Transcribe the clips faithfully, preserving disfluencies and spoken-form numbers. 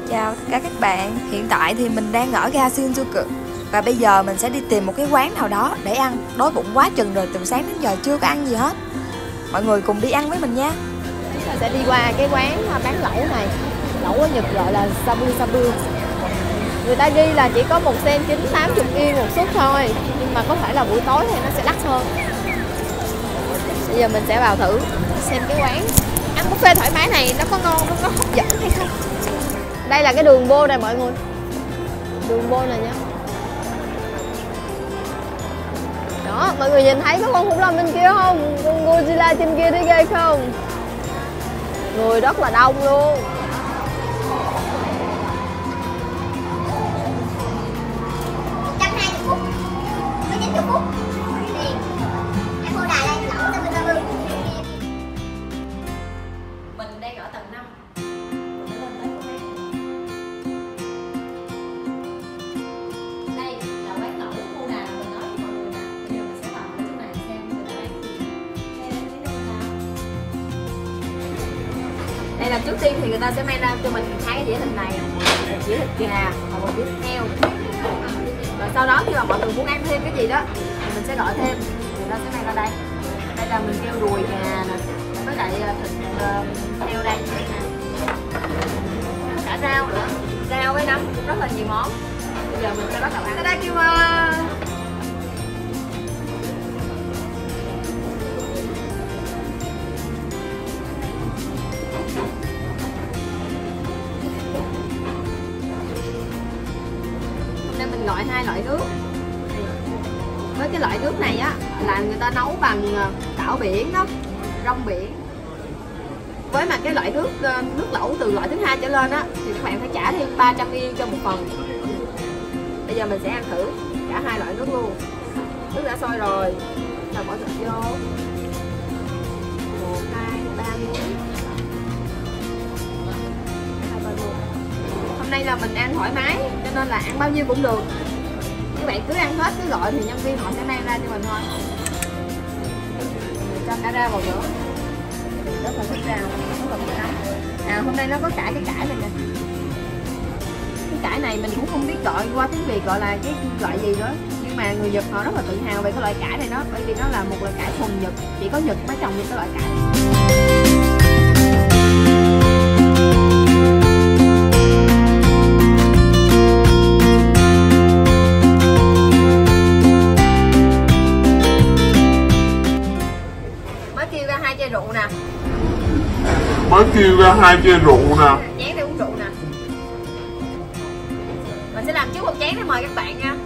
Chào tất cả các bạn. Hiện tại thì mình đang ở ga Shinjuku và bây giờ mình sẽ đi tìm một cái quán nào đó để ăn. Đói bụng quá chừng rồi, từ sáng đến giờ chưa có ăn gì hết. Mọi người cùng đi ăn với mình nha. Chúng ta sẽ đi qua cái quán bán lẩu này. Lẩu ở Nhật gọi là Shabu Shabu. Người ta ghi là chỉ có một sen chín tám mươi yên một suất thôi, nhưng mà có thể là buổi tối thì nó sẽ đắt hơn. Bây giờ mình sẽ vào thử xem cái quán ăn buffet thoải mái này nó có ngon, nó có hấp dẫn hay không. Đây là cái đường bô này mọi người. Đường bô này nhá. Đó, mọi người nhìn thấy có con khủng long bên kia không? Con Godzilla trên kia thấy ghê không? Người rất là đông luôn. một trăm hai mươi phút với chín mươi phút liền. Em mua đài đây, lẩu Shabu Shabu. Mình đang ở tầng năm. Đây là quán lẩu khu đà mình nói với mọi người nè. Bây giờ mình sẽ vào cái chỗ này xem người ta bán gì. Đây là trước tiên thì người ta sẽ mang ra cho mình hai cái dĩa thịt này, một dĩa thịt gà và một dĩa thịt heo. Rồi sau đó khi mà mọi người muốn ăn thêm cái gì đó thì mình sẽ gọi thêm, người ta sẽ mang ra đây. Đây là mình kêu đùi gà nè, với lại thịt uh, heo đây, cả rau nữa, rau với nấm cũng rất là nhiều món. Bây giờ mình sẽ bắt đầu ăn. Tadakimasu. Nên mình gọi hai loại nước. Với cái loại nước này á là người ta nấu bằng tảo biển đó, rong biển. Với mà cái loại nước nước lẩu từ loại thứ hai trở lên á thì các bạn phải trả thêm ba trăm yên cho một phần. Bây giờ mình sẽ ăn thử cả hai loại nước luôn. Nước đã sôi rồi, rồi bỏ thịt vô. Một, hai, ba muỗng. Hai, ba muỗng. Hôm nay là mình ăn thoải mái cho nên là ăn bao nhiêu cũng được. Các bạn cứ ăn hết, cứ gọi thì nhân viên họ sẽ mang ra cho mình thôi. Mình cho cả rau vào nữa. Rất là thích rau, rất là thích nấm. À, hôm nay nó có cả cái cải này nè. Cái cải này mình cũng không biết gọi qua tiếng Việt gọi là cái loại gì nữa. Nhưng mà người Nhật họ rất là tự hào về cái loại cải này đó. Bởi vì nó là một loại cải thuần Nhật. Chỉ có Nhật mới trồng những cái loại cải này. Hai chai rượu nè. Mới kêu ra hai chai rượu nè. Chén để uống rượu nè. Mình sẽ làm trước một chén để mời các bạn nha.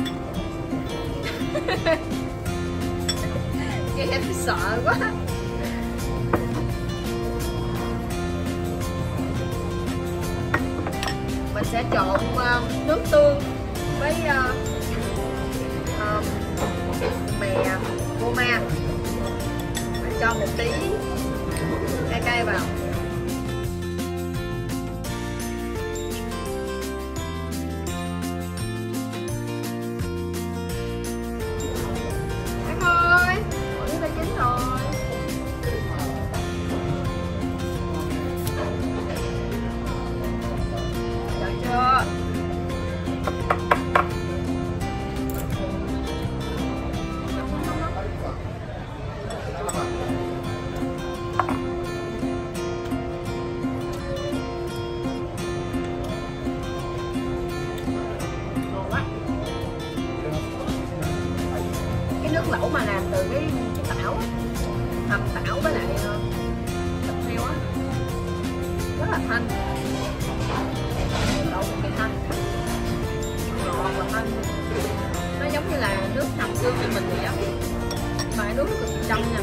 Nghe em sợ quá. Mình sẽ trộn uh, nước tương với uh, uh, mè goma. Cho một tí cay cay vào. Ăn thôi, mọi thứ đã chín rồi. Được chưa? Nước lẩu mà làm từ cái tảo á, hầm tảo với lại thịt heo á, rất là thanh, đậu cực kỳ thanh, ngọt và thanh. Nó giống như là nước hầm xương thì mình vậy đó, mà nước nó cực kỳ trong nha.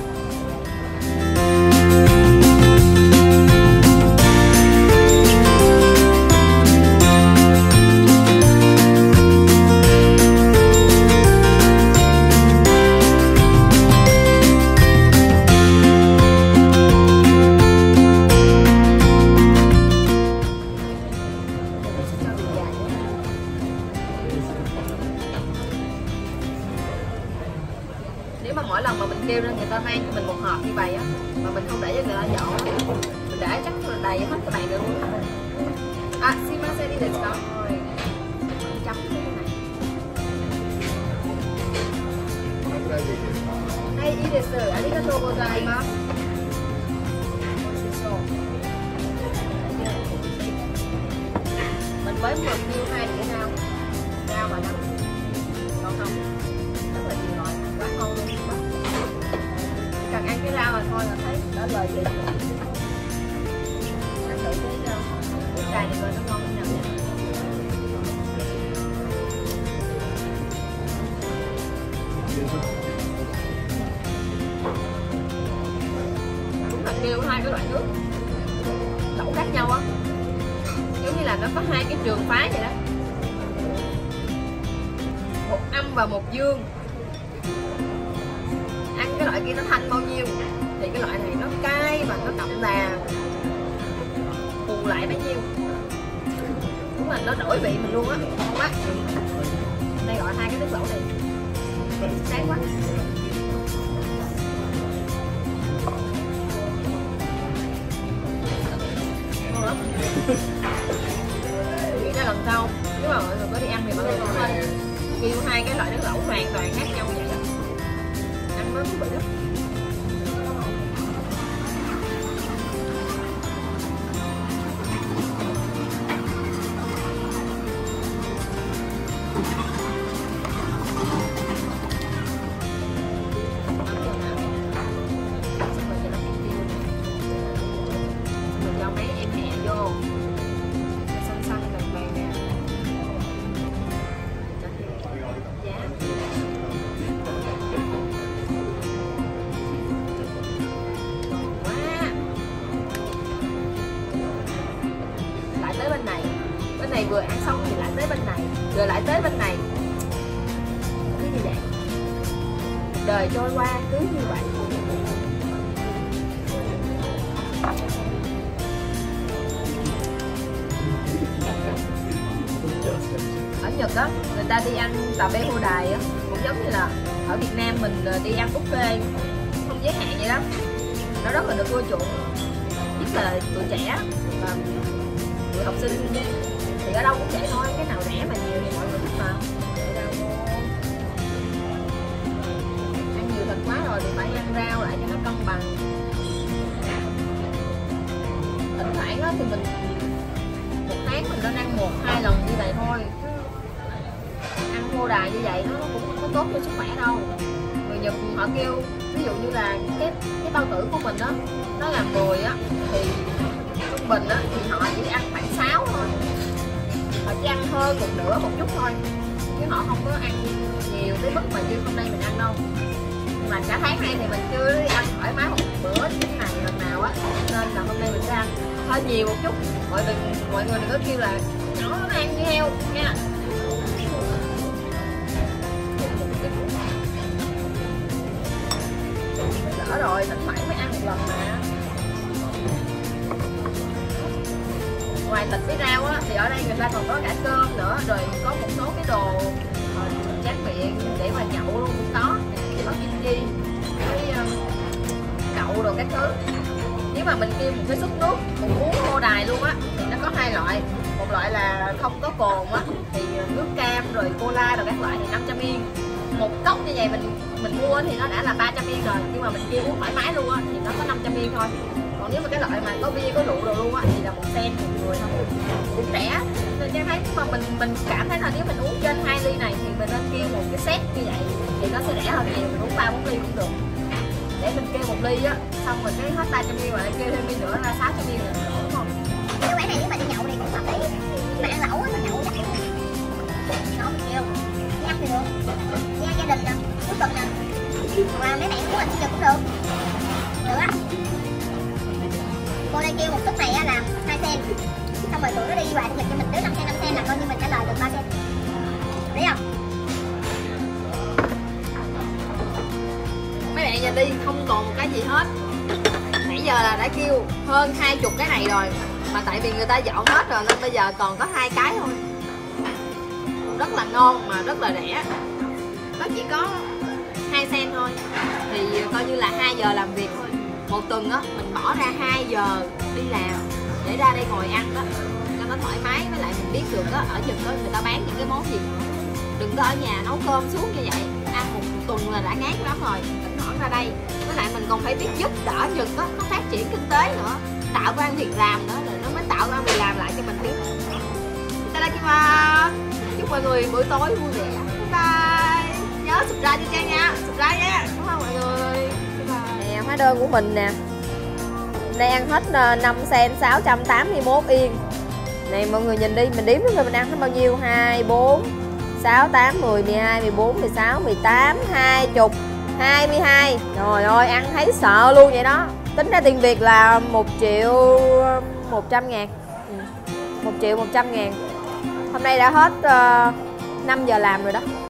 Nếu mà mỗi lần mà mình kêu lên người ta mang cho mình một hộp như vậy á, mà mình không để cho người ta dọn á, mình để chắc là đầy hết cái này được luôn. À, xin đi được đó thôi. Chấm cái này. Hay đi được rồi, arigatou gozaimasu. Mình với một kêu hai đĩa rau, rau và nấm, ngon không? Rất là nhiều loại, quá ngon luôn. Chỉ cần ăn cái rau là thôi là thấy đã lời chị. Ăn thử cái cái cài này coi nó ngon như nào nha. Đúng là kêu hai cái loại nước lẩu khác nhau á, giống như là nó có hai cái trường phái vậy đó, một âm và một dương. Ăn cái loại kia nó thanh bao nhiêu thì cái loại này nó cay và nó đậm đà bù lại bấy nhiêu. Đúng là nó đổi vị mình luôn á, ngon quá. Đây gọi hai cái nước lẩu này sáng quá. Ngon lắm. Nghĩ ra lần sau nếu mà mọi người có đi ăn thì mọi người cũng nên kêu hai cái loại nước lẩu hoàn toàn khác nhau vậy đó, ăn nó thú vị lắm. Này vừa ăn xong thì lại tới bên này, rồi lại tới bên này, cứ như vậy, đời trôi qua cứ như vậy. Ở Nhật á, người ta đi ăn tà bê hô đài á, cũng giống như là ở Việt Nam mình đi ăn buffet không giới hạn vậy đó. Nó rất là được ưa chuộng, nhất là tụi trẻ và tụi học sinh. Thì ở đâu cũng vậy thôi, cái nào rẻ mà nhiều thì mọi người thích mà. Ăn nhiều thịt quá rồi thì phải ăn rau lại cho nó cân bằng. Thỉnh thoảng đó thì mình một tháng mình nên ăn một hai lần như vậy thôi. Ăn khô đài như vậy nó cũng không có tốt cho sức khỏe đâu. Người Nhật họ kêu ví dụ như là cái cái bao tử của mình đó nó là mười á, thì trung bình á thì họ chỉ ăn khoảng sáu thôi. Họ chỉ ăn hơn một nửa một chút thôi, chứ họ không có ăn nhiều tới mức mà như hôm nay mình ăn đâu. Nhưng mà cả tháng nay thì mình chưa đi ăn thoải mái một bữa như thế này lần nào á, nên là hôm nay mình sẽ ăn hơi nhiều một chút. Mọi người mọi người đừng có kêu là nhỏ nó ăn như heo nha. Đỡ rồi, thỉnh thoảng mới ăn một lần mà. Ngoài thịt với rau á, thì ở đây người ta còn có cả cơm nữa, rồi có một số cái đồ uh, tráng miệng để mà nhậu luôn cũng có. Có kim chi, với um, đậu đồ các thứ. Nếu mà mình kêu một cái suất nước một uống khô đài luôn á, thì nó có hai loại. Một loại là không có cồn á, thì nước cam rồi cola rồi các loại thì năm trăm yên. Một cốc như vậy mình mình mua thì nó đã là ba trăm yên rồi, nhưng mà mình kêu uống thoải mái luôn á thì nó có năm trăm yên thôi. Còn nếu mà cái loại mà có bia có rượu đồ luôn á thì là một sen một người thôi, cũng rẻ. Nên cho thấy mà mình mình cảm thấy là nếu mình uống trên hai ly này thì mình nên kêu một cái set như vậy thì nó sẽ rẻ hơn nhiều. Mình uống ba bốn ly cũng được, để mình kêu một ly á xong rồi cái hết ba trăm yên rồi lại kêu thêm ly nữa là sáu trăm yên rồi, đúng không? Cái quán này nếu mà đi nhậu thì cũng hợp lý, mà ăn lẩu á, mà nhậu chắc nó một kêu đi ăn thì được, đi ăn gia đình nè, cuối tuần nè, hoặc là mấy bạn của mình sinh nhật cũng được, được á. Cô đây kêu một suất này á là hai sen, xong rồi tụi nó đi quà sinh nhật cho mình đứa năm sen năm sen là coi như mình trả lời được ba sen, thấy không? Mấy bạn giờ đi không còn một cái gì hết, nãy giờ là đã kêu hơn hai chục cái này rồi, mà tại vì người ta dọn hết rồi nên bây giờ còn có hai cái thôi. Rất là ngon mà rất là rẻ, nó chỉ có hai sen thôi, thì coi như là hai giờ làm việc thôi. Một tuần á mình bỏ ra hai giờ đi làm để ra đây ngồi ăn đó cho nó thoải mái, với lại mình biết được á, ở Nhật đó người ta bán những cái món gì. Đừng có ở nhà nấu cơm suốt như vậy, ăn một tuần là đã ngán lắm rồi. Thỉnh thoảng ra đây, với lại mình còn phải biết giúp đỡ Nhật á, nó phát triển kinh tế nữa, tạo công ăn việc làm nữa, rồi nó mới tạo công ăn việc làm lại cho mình biết. Itadakimasu. Chúc mọi người buổi tối vui vẻ. Bye bye. Nhớ subscribe cho Trang nha, subscribe nha. Cảm ơn mọi người. Bye bye. Nè, hóa đơn của mình nè. Đây ăn hết năm sen sáu trăm tám mươi mốt yên. Này mọi người nhìn đi, mình đếm rồi mình ăn hết bao nhiêu? hai, bốn, sáu, tám, mười, mười hai, mười bốn, mười sáu, mười tám, hai mươi, hai mươi hai. Trời ơi, ăn thấy sợ luôn vậy đó. Tính ra tiền Việt là một triệu một trăm ngàn. một triệu một trăm ngàn. Hôm nay đã hết uh, năm giờ làm rồi đó.